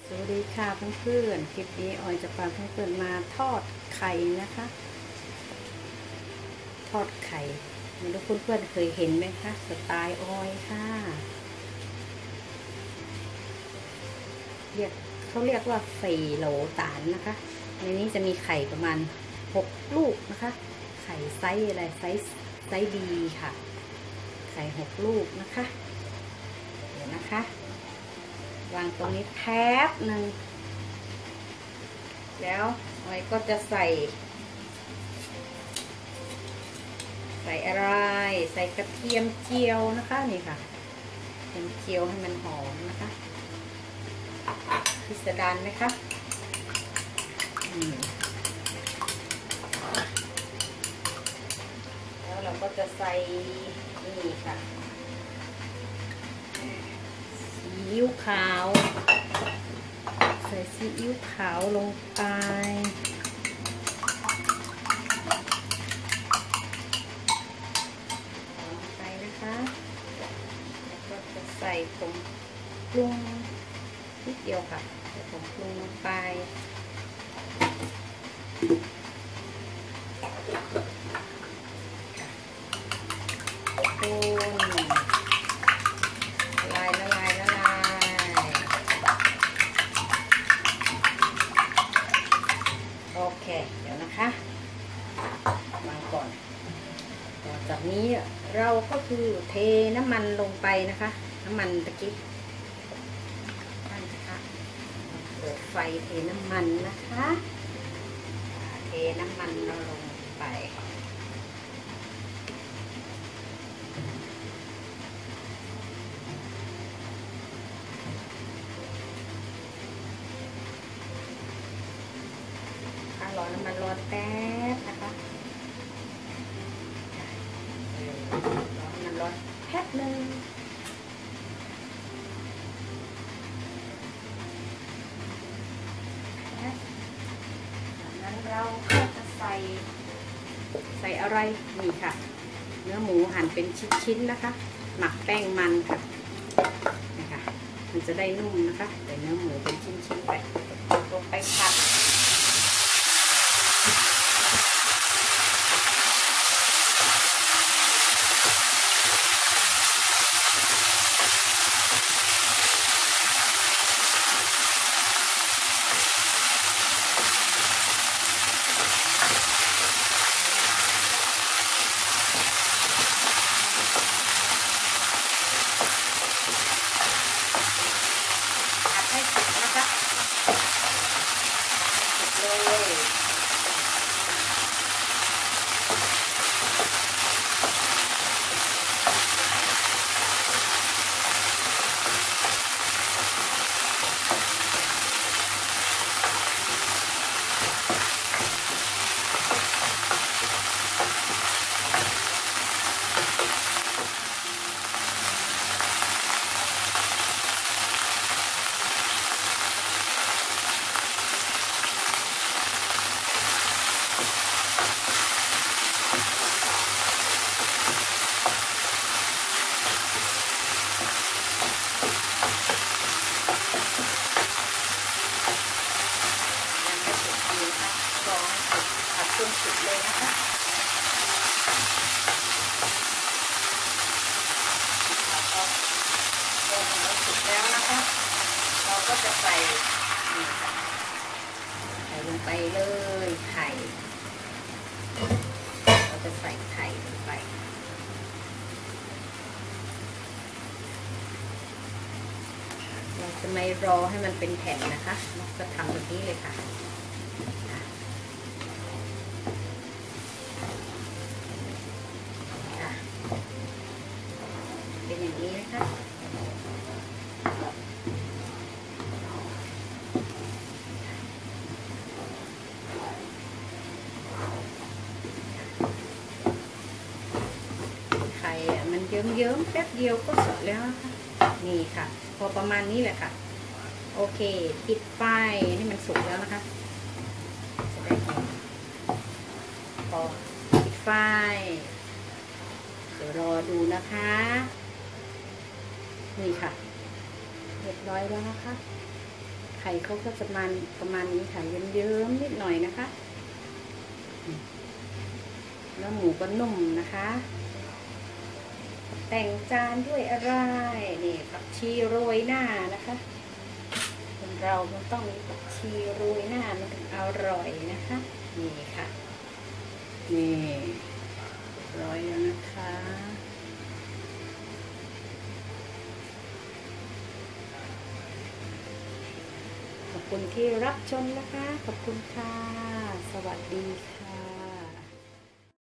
สวัสดีค่ะเพื่อนๆคลิปนี้ออยจะพาเพื่อนๆมาทอดไข่นะคะทอดไข่ไม่รู้เพื่อนๆเคยเห็นไหมคะสไตล์ออยค่ะเขาเรียกว่า4 โหลตานนะคะในนี้จะมีไข่ประมาณ6 ลูกนะคะไข่ไซส์อะไรไซส์ดีค่ะไข่6 ลูกนะคะเดี๋ยวนะคะวางตรงนี้แป๊บหนึ่งแล้วออยก็จะใส่อะไรใส่กระเทียมเจียวนะคะนี่ค่ะกระเทียมเจียวให้มันหอมนะคะพิสดารไหมคะแล้วเราก็จะใส่นี่ค่ะซีอิ๊วขาวใส่ซีอิ๊วขาวลงไปนะคะแล้วก็จะใส่ผงปรุงนิดเดียวค่ะใส่ผงปรุงลงไปละลายโอเคเดี๋ยวนะคะวางก่อนต่อจากนี้เราก็คือเทน้ำมันลงไปนะคะน้ำมันตะกี้นั่นนะคะเปิดไฟเทน้ำมันนะคะเทน้ำมันเราลงไปรอน้ำมันร้อนแป๊บนะคะรอน้ำมันร้อนแป๊บนึงจากนั้นเราก็จะใส่อะไรนี่ค่ะเนื้อหมูหั่นเป็นชิ้นๆนะคะหมักแป้งมันค่ะนะคะมันจะได้นุ่มนะคะใส่เนื้อหมูเป็นชิ้นๆไปลงไปผัดให้สุกนะคะสุกเลยจนสุดเลยนะคะพอลงแล้วสุดแล้วนะคะเราก็จะใส่ลงไปเลยไข่เราจะใส่ไข่ลงไปเราจะไม่รอให้มันเป็นแผ่นนะคะเราจะทำแบบนี้เลยค่ะเป็นอย่างนี้นะคะไข่มันเยิ้มๆแป๊บเดียวก็สุกแล้วนะคะนี่ค่ะพอประมาณนี้แหละค่ะโอเคปิดไฟให้มันสุกแล้วนะคะจะได้พอปิดไฟเดี๋ยวรอดูนะคะนี่ค่ะเรียบร้อยแล้วนะคะไข่เขาก็จะประมาณนี้ค่ะเยิ้มๆนิดหน่อยนะคะแล้วหมูก็นุ่มนะคะแต่งจานด้วยอะไรนี่ผักชีโรยหน้านะคะคนเรามันต้องมีผักชีโรยหน้ามันถึงอร่อยนะคะนี่ค่ะนี่ร้อยแล้วนะคะขอบคุณที่รับชมนะคะขอบคุณค่ะสวัสดีค่ะ